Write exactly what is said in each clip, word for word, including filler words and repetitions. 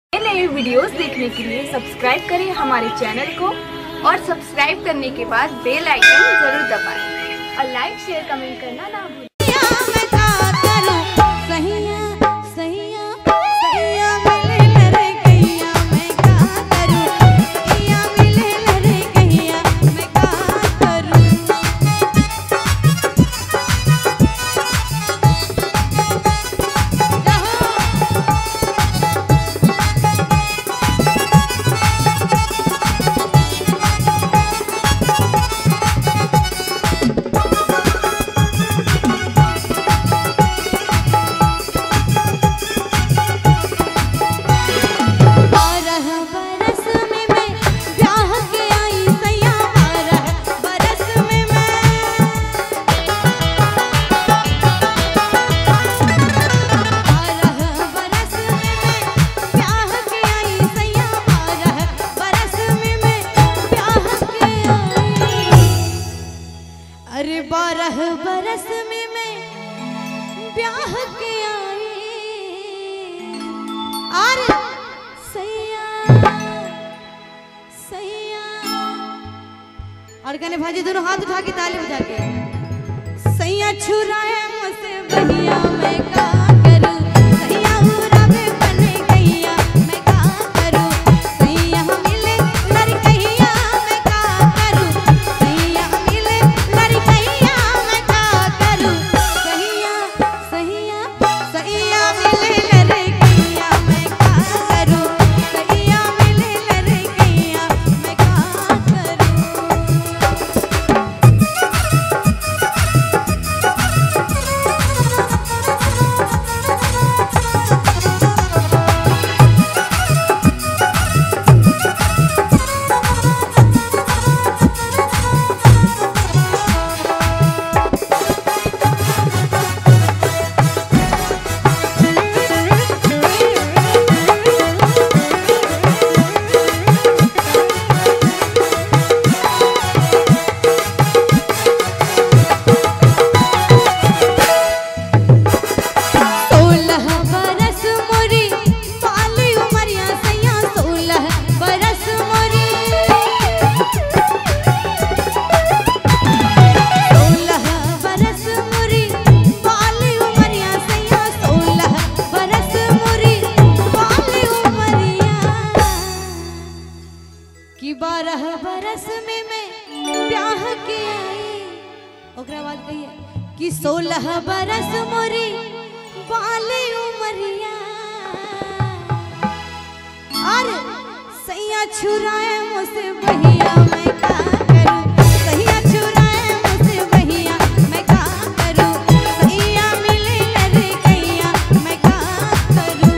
नए नए वीडियोस देखने के लिए सब्सक्राइब करें हमारे चैनल को और सब्सक्राइब करने के बाद बेल आइकन जरूर दबाएं और लाइक शेयर कमेंट करना ना भूलें। अरे बारह बरस में मैं ब्याह के आई और सैया सैया और कहने भाजी दोनों हाथ उठा के ताली बजा के सैया छुराए मुझसे बहिया मैं का करूं सैया उरावे बने गैया मैं का करूं सैया मिले लड़कैया मैं का करूं सैया मिले लड़कैया मैं का करूं सैया सैया सैया मिले लड़कैया मैं का करूं सैया मिले लड़कैया मैं का करूं। कि बारह बरस में मैं ब्याह के आई ओकरा बाद कहिए कि सोलह बरस मोरी बाली उमरिया और सैया छुराए मुझसे बहिया मैं का करूं सैया छुराए मुझसे बहिया मैं का करूं सैया मिले लड़कैया मैं का करूं।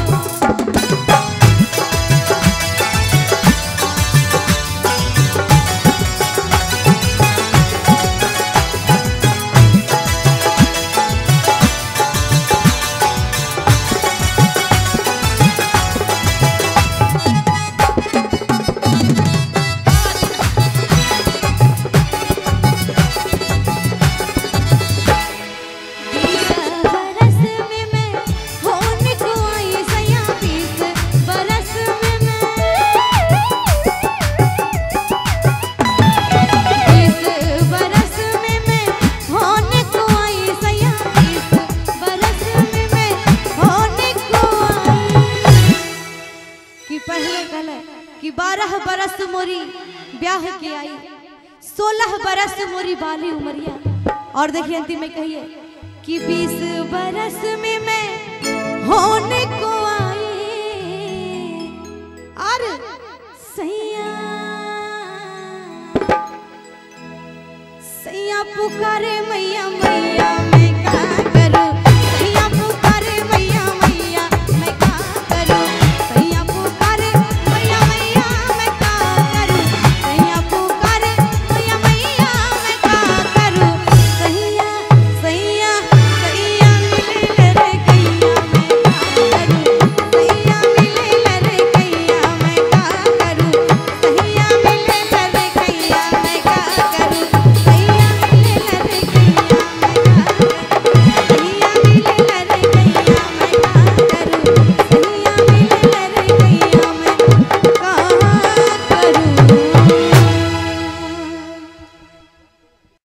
कि बारह बरस मोरी ब्याह के आई सोलह बरस मोरी बाली उमरिया और देखिए अंतिम में कहिए कि बीस बरस में मैं होने को